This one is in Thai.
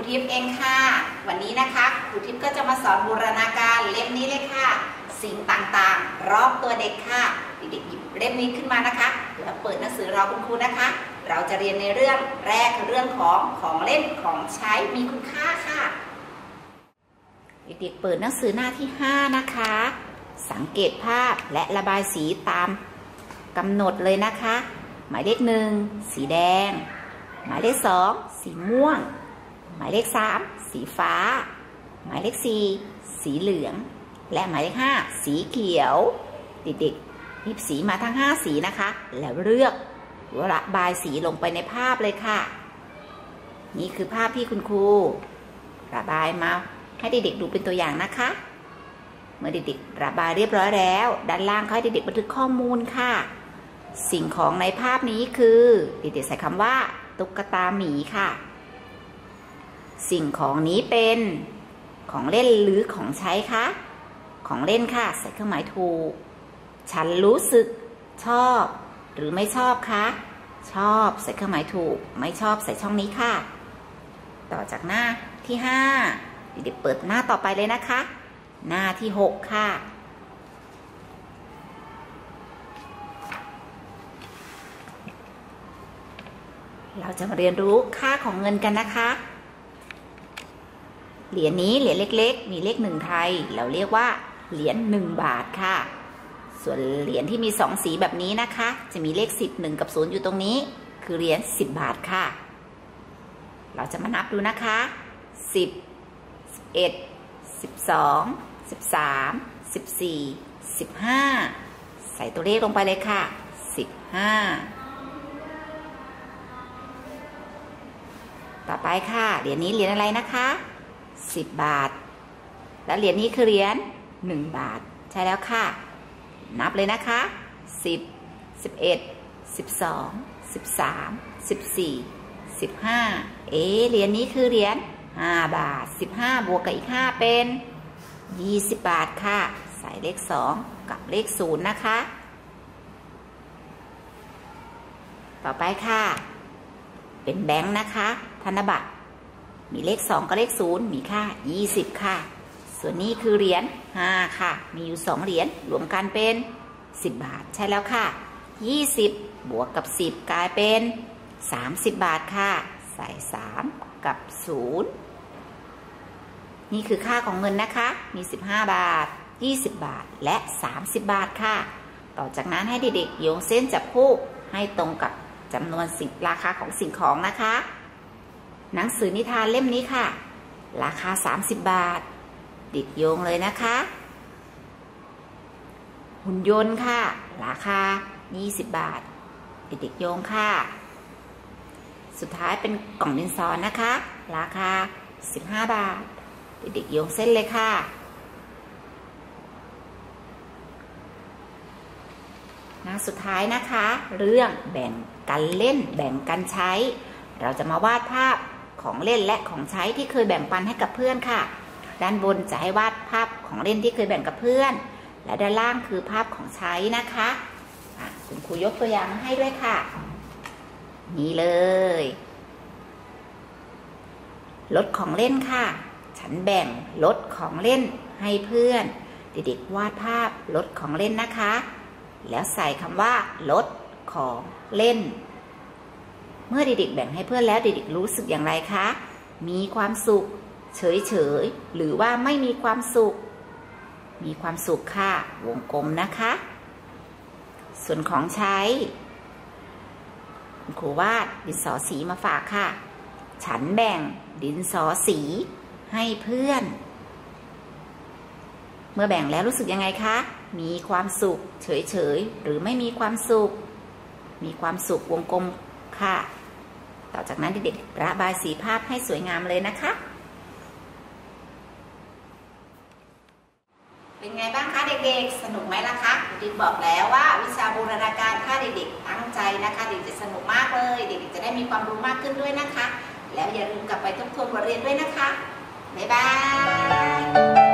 ทิพย์เองค่ะวันนี้นะคะครูทิพย์ก็จะมาสอนบูรณาการเล่มนี้เลยค่ะสิ่งต่างๆรอบตัวเด็กค่ะเด็กๆหยิบเล่มนี้ขึ้นมานะคะแล้วเปิดหนังสือรอคุณครูนะคะเราจะเรียนในเรื่องแรกคือเรื่องของเล่นของใช้มีคุณค่าค่ะเด็กๆเปิดหนังสือหน้าที่5นะคะสังเกตภาพและระบายสีตามกำหนดเลยนะคะหมายเลข1สีแดงหมายเลข2สีม่วงหมายเลข3สีฟ้าหมายเลข4สีเหลืองและหมายเลข5สีเขียวเด็กๆหยิบสีมาทั้ง5สีนะคะแล้วเลือกระบายสีลงไปในภาพเลยค่ะนี่คือภาพที่คุณครูระบายมาให้เด็กๆดูเป็นตัวอย่างนะคะเมื่อเด็กๆระบายเรียบร้อยแล้วด้านล่างเขาให้เด็กๆบันทึกข้อมูลค่ะสิ่งของในภาพนี้คือเด็กๆใส่คำว่าตุ๊กตาหมีค่ะสิ่งของนี้เป็นของเล่นหรือของใช้คะของเล่นค่ะใส่เครื่องหมายถูกฉันรู้สึกชอบหรือไม่ชอบคะชอบใส่เครื่องหมายถูกไม่ชอบใส่ช่องนี้ค่ะต่อจากหน้าที่5เด็กๆเปิดหน้าต่อไปเลยนะคะหน้าที่6ค่ะเราจะมาเรียนรู้ค่าของเงินกันนะคะเหรียญนี้เหรียญเล็กๆมีเลข1ไทยเราเรียกว่าเหรียญ1บาทค่ะส่วนเหรียญที่มี2สีแบบนี้นะคะจะมีเลข10 1กับ0อยู่ตรงนี้คือเหรียญ10บาทค่ะเราจะมานับดูนะคะ10 11 12 13 14 15ใส่ตัวเลขลงไปเลยค่ะ15ต่อไปค่ะเหรียญนี้เหรียญอะไรนะคะ10บาทและเหรียญนี้คือเหรียญ1บาทใช่แล้วค่ะนับเลยนะคะ10 11 12 13 14 15เหรียญนี้คือเหรียญ5บาท15บวกกับอีก5เป็น20บาทค่ะใส่เลข2กับเลข0นะคะต่อไปค่ะเป็นแบงค์นะคะธนบัตรมีเลข2กับเลข0มีค่า20ค่ะส่วนนี้คือเหรียญ5ค่ะมีอยู่2เหรียญรวมกันเป็น10บาทใช่แล้วค่ะ20บวกกับ10กลายเป็น30บาทค่ะใส่3กับ0นี่คือค่าของเงินนะคะมี15บาท20บาทและ30บาทค่ะต่อจากนั้นให้เด็กๆโยงเส้นจับคู่ให้ตรงกับจำนวนราคาของสิ่งของนะคะหนังสือนิทานเล่มนี้ค่ะราคา30บาทเด็กโยงเลยนะคะหุ่นยนต์ค่ะราคา20บาทเด็กโยงค่ะสุดท้ายเป็นกล่องดินสอนะคะราคา15บาทเด็กโยงเส้นเลยค่ะหน้าสุดท้ายนะคะเรื่องแบ่งกันเล่นแบ่งกันใช้เราจะมาวาดภาพของเล่นและของใช้ที่เคยแบ่งปันให้กับเพื่อนค่ะด้านบนจะให้วาดภาพของเล่นที่เคยแบ่งกับเพื่อนและด้านล่างคือภาพของใช้นะคะคุณครูยกตัวอย่างมาให้ด้วยค่ะนี่เลยรถของเล่นค่ะฉันแบ่งรถของเล่นให้เพื่อนเด็กๆวาดภาพรถของเล่นนะคะแล้วใส่คำว่ารถของเล่นเมื่อเด็กๆแบ่งให้เพื่อนแล้วเด็กๆรู้สึกอย่างไรคะมีความสุขเฉยๆหรือว่าไม่มีความสุขมีความสุขค่ะวงกลมนะคะส่วนของใช้คุณครูวาดดินสอสีมาฝากค่ะฉันแบ่งดินสอสีให้เพื่อนเมื่อแบ่งแล้วรู้สึกยังไงคะมีความสุขเฉยๆหรือไม่มีความสุขมีความสุขวงกลมค่ะต่อจากนั้นเด็กๆระบายสีภาพให้สวยงามเลยนะคะเป็นไงบ้างคะเด็กๆสนุกไหมล่ะคะดิบอกแล้วว่าวิชาบูรณาการถ้าเด็กๆตั้งใจนะคะเด็กจะสนุกมากเลยเด็กๆจะได้มีความรู้มากขึ้นด้วยนะคะแล้วอย่าลืมกลับไปทบทวนบทเรียนด้วยนะคะบ๊ายบาย